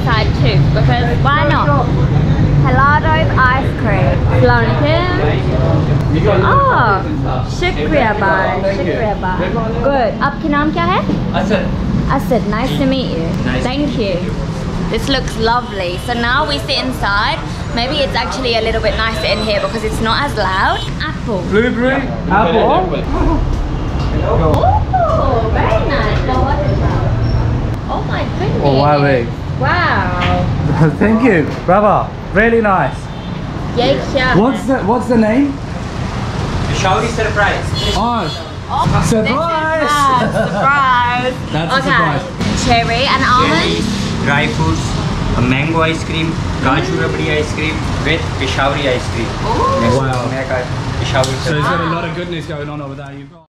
inside too, because why not? Helado's ice cream. Oh, shukriya bhai. Shukriya bhai. Good. आपका नाम क्या है? Asad. Asad. Nice to meet you. Thank you. This looks lovely. So now we sit inside. Maybe it's actually a little bit nicer in here because it's not as loud. Apple. Blueberry. Apple. Oh, very nice. Oh my goodness. Oh, wow. Wow. Thank you, brother. Really nice. What's the name? Shauri surprise. Oh, surprise! Surprise! That's a surprise. Cherry and almond. Dry fruits, a mango ice cream, Kaju rabdi ice cream with Peshawari ice cream. Wow. Peshawari. So he's got a lot of goodness going on over there. You've got